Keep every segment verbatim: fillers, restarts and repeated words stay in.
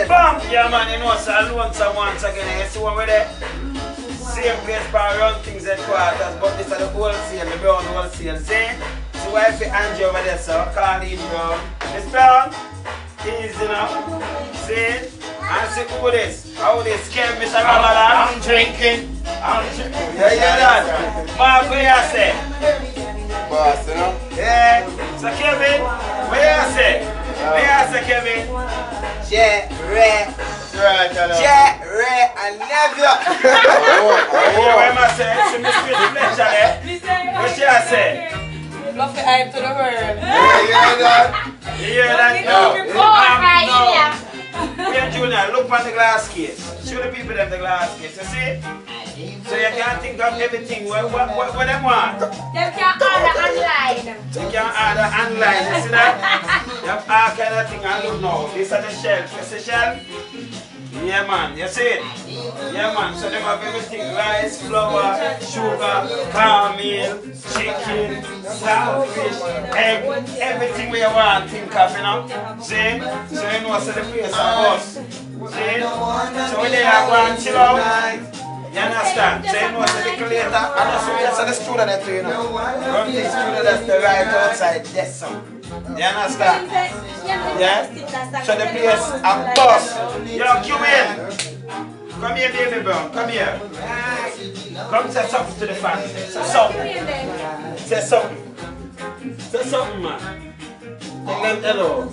Bam! Yeah man, you know, so I learn some once again. You see what we're there? Same place for run things at quarters, but this is the wholesale, the brown wholesale. See? So why if you Angie over there, so call him brown. Miss Brown, easy now. See? And see who this? How this scam Mister Ramadan? I'm drinking. I'm drinking. Yeah, yeah, that. Mark, what you say? Boss, you know? Yeah. So Kevin, what you say? What you say, Kevin? J, Ray, Right, hello. J, Ray, I love you. What am I saying? It's Miss Fletcher there. What she say? Love the hype to the world. Yeah, you hear that? You hear that? No. Um, no. Here, Junior, look on the glass case. Show the people them the glass case. You see? So you can't think of everything. What, what, what, what them want? They can order online. You can order online. You see that? You have all kind of thing I don't know. This is the shelf. You see the shelf? Yeah man, you see it? Yeah man, so they have everything, rice, flour, sugar, caramel, chicken, saltfish, egg, everything we want think of, you know? See? So you know so the place of us. See? So when they are going to chill out, you understand? So you know so the little later, and that's why you see the student there too, you know? Run the student that's the right outside, that's some. You understand? Yeah? So the place a bus. Yo, come in. Come here, baby brown. Come here. Come say something to the fans. Say something. Say something. Say something, man. Tell them hello.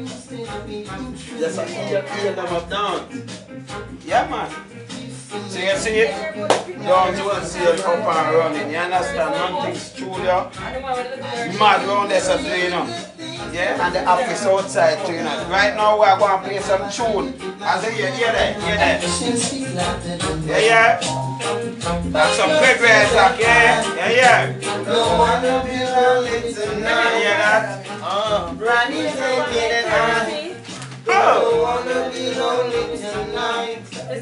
Yes, I hear, hear them up down. Yeah, man. So you see it? Don't you want to see it up and running. You understand? Nothing studio. Mad round there, so do you know? Yeah, and the office outside too, you know. Right now we are going to play some tune. As you hear, hear that, hear that. Yeah, yeah. That's some good red talk, yeah, yeah, yeah. Don't wanna be lonely tonight. You hear that? Uh, Ronnie said get it on. Oh. Don't wanna be lonely tonight.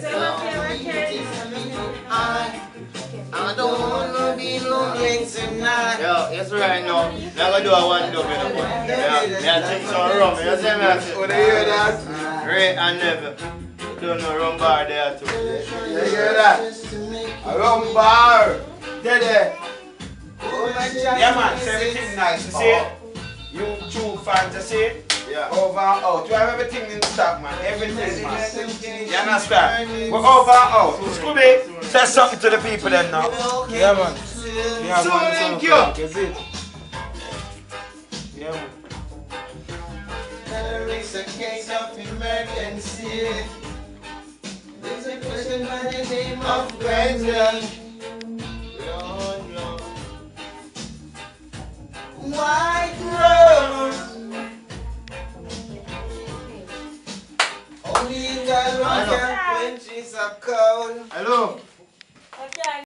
I, I don't wanna be lonely tonight. Yo, it's right now. I'm gonna do a one dub in the one. Yeah, I drink some rum. You see me? I say, What do you hear that? Ray and Never. Don't know rum bar there too. You hear that? A rum bar. There, there. Yeah, man, so everything nice. You see it? You two fantasy. Yeah. Over and out. You have everything in stock, man. Everything, man. You understand? We're over and out. Scooby, say something to the people then now. Yeah, man. Yeah, So man, thank so you. thank Is it? Yeah, man. There is a case of emergency. There's a person by the name of Brandon. White Rose. Only in the rock when she's a cold. Hello. Okay.